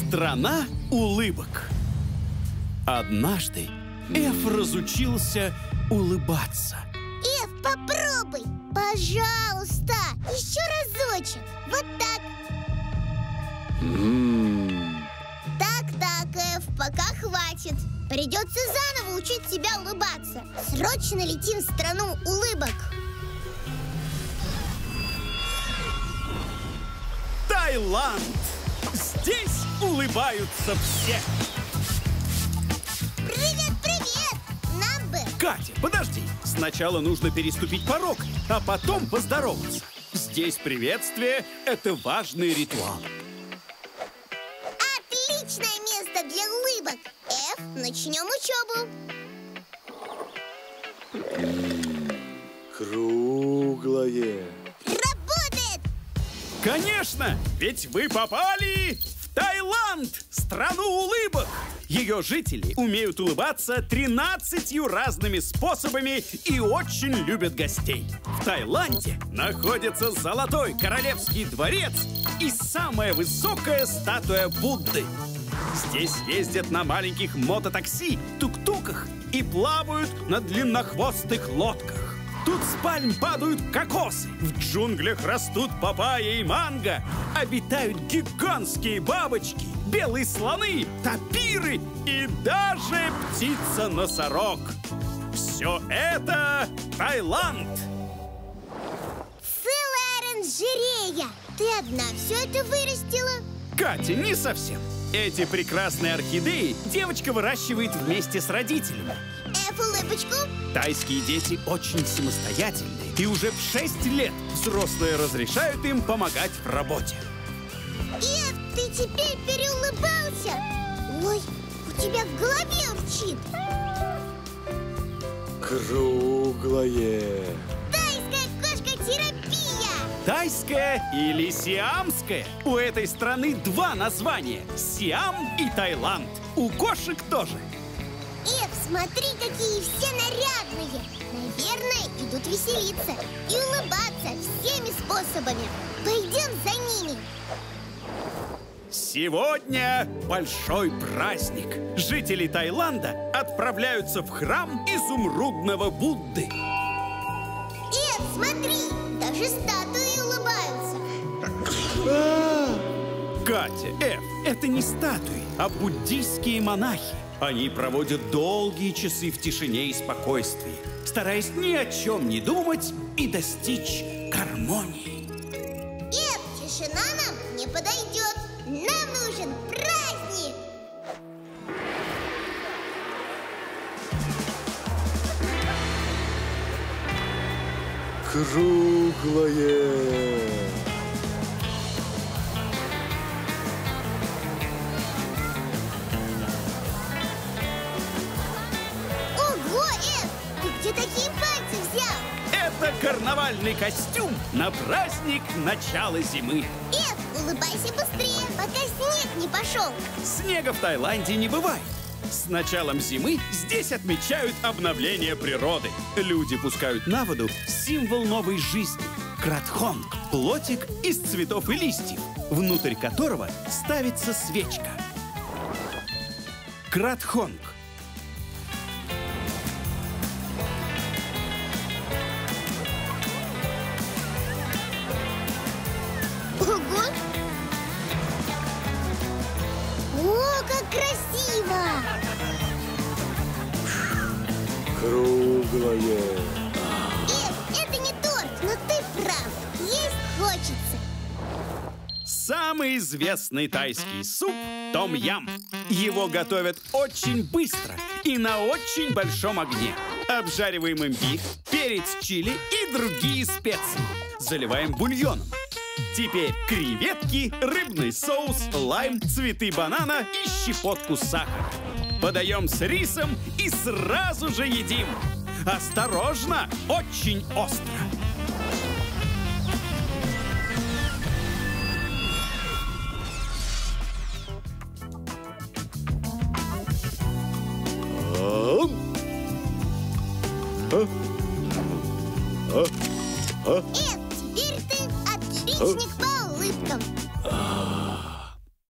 Страна улыбок. Однажды Эф разучился улыбаться. Эф, попробуй, пожалуйста, еще разочек. Вот так. Так, Эф, пока хватит. Придется заново учить себя улыбаться. Срочно летим в страну улыбок. Таиланд! Здесь улыбаются все. Привет, привет! Нам бы... Катя, подожди. Сначала нужно переступить порог, а потом поздороваться. Здесь приветствие – это важный ритуал. Отличное место для улыбок. Эф, начнем учебу. Круглое. Работает! Конечно, ведь вы попали в Таиланд, страну улыбок. Ее жители умеют улыбаться 13 разными способами и очень любят гостей. В Таиланде находится Золотой Королевский дворец и самая высокая статуя Будды. Здесь ездят на маленьких мототакси, тук-туках и плавают на длиннохвостых лодках. Тут с пальм падают кокосы, в джунглях растут папайя и манго, обитают гигантские бабочки, белые слоны, тапиры и даже птица-носорог. Все это Таиланд! Целая оранжерея! Ты одна все это вырастила? Катя, не совсем. Эти прекрасные орхидеи девочка выращивает вместе с родителями. Эф, улыбочку. Тайские дети очень самостоятельные, и уже в 6 лет взрослые разрешают им помогать в работе. Эф, ты теперь переулыбался. Ой, у тебя в голове урчит. Круглое. Тайская кошка-терапия. Тайская или сиамская. У этой страны 2 названия – Сиам и Таиланд. У кошек тоже. Эф, смотри, какие все нарядные. Наверное, идут веселиться и улыбаться всеми способами. Пойдем за ними. Сегодня большой праздник. Жители Таиланда отправляются в храм изумрудного Будды. Эф, смотри, даже статуи улыбаются. Катя, Эф, это не статуи, а буддийские монахи. Они проводят долгие часы в тишине и спокойствии, стараясь ни о чем не думать и достичь гармонии. Эф, тишина нам не подойдет. Нам нужен праздник. Круглое. Ого, Эф, ты где такие пальцы взял? Это карнавальный костюм на праздник начала зимы. Эф, улыбайся быстрее, пока снег не пошел. Снега в Таиланде не бывает. С началом зимы здесь отмечают обновление природы. Люди пускают на воду символ новой жизни – кратхонг, плотик из цветов и листьев, внутрь которого ставится свечка. Кратхонг. Ого! О, как красиво! Круглое. Эф, это не торт, но ты прав. Есть хочется. Самый известный тайский суп – том-ям. Его готовят очень быстро и на очень большом огне. Обжариваем имбирь, перец чили и другие специи. Заливаем бульоном. Теперь креветки, рыбный соус, лайм, цветы банана и щепотку сахара. Подаем с рисом и сразу же едим. Осторожно, очень остро. Эф, теперь ты отличник по улыбкам.